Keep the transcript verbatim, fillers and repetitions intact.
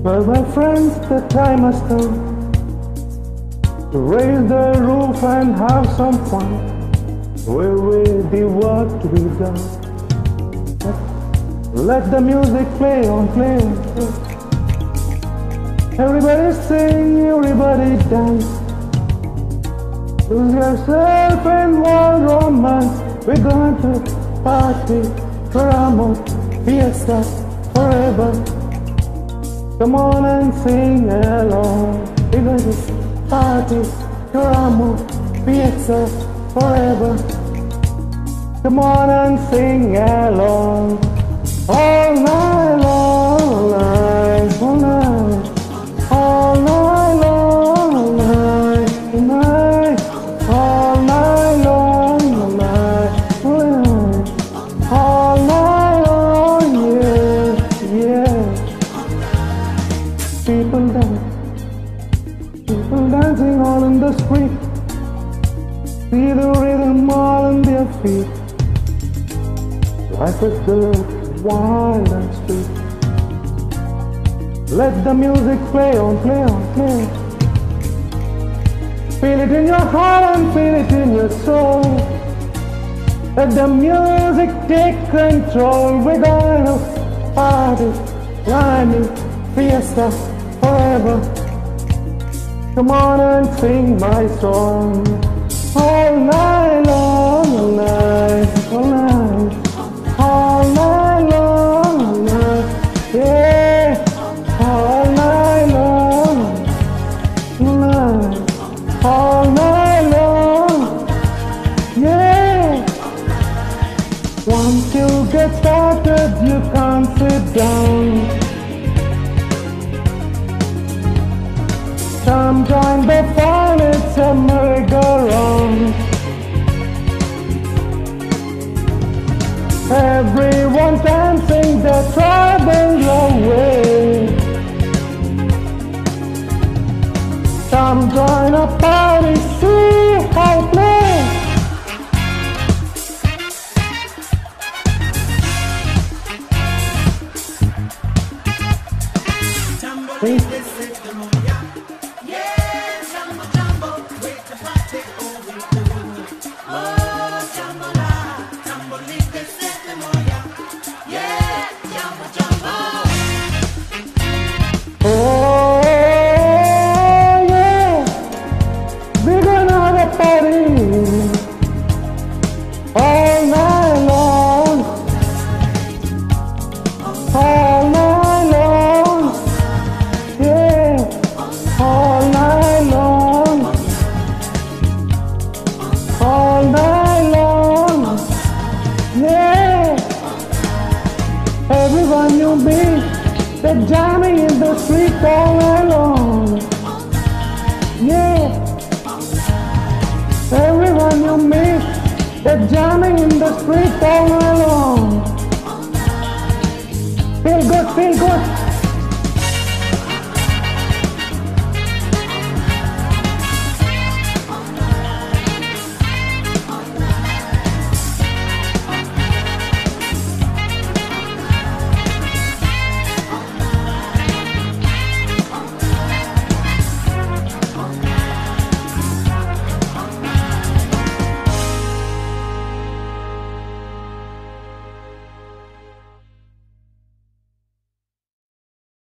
Well, my friends, the time has come to raise the roof and have some fun. Where will the work to be done? Let the music play on, play on, play. Everybody sing, everybody dance. Lose yourself in wild romance. We're going to party, drama, fiesta, forever. Come on and sing along. We're going to party, drama, fiesta, forever. Come on and sing along. All night long, all night, all night. All night long, all night, all night. All night long, all night, all night. All night long, yeah, yeah. People dance, people dancing all in the street. See the rhythm all in their feet. Life is good, wild and sweet. Let the music play on, play on, play on. Feel it in your heart and feel it in your soul. Let the music take control. We're gonna party, climbing, fiesta, forever. Come on and sing my song. All night long, all night, all night. All night long, all night, yeah. All night long, all night. All night long, yeah. Once you get started, you can't sit down. Come join the fun, it's a merry-go-round. Everyone dancing their tribal way. Come join a party, see how play. Everyone you meet, they're jamming in the street all night long. Yeah. Everyone you meet, they're jamming in the street all night long. Feel good, feel good.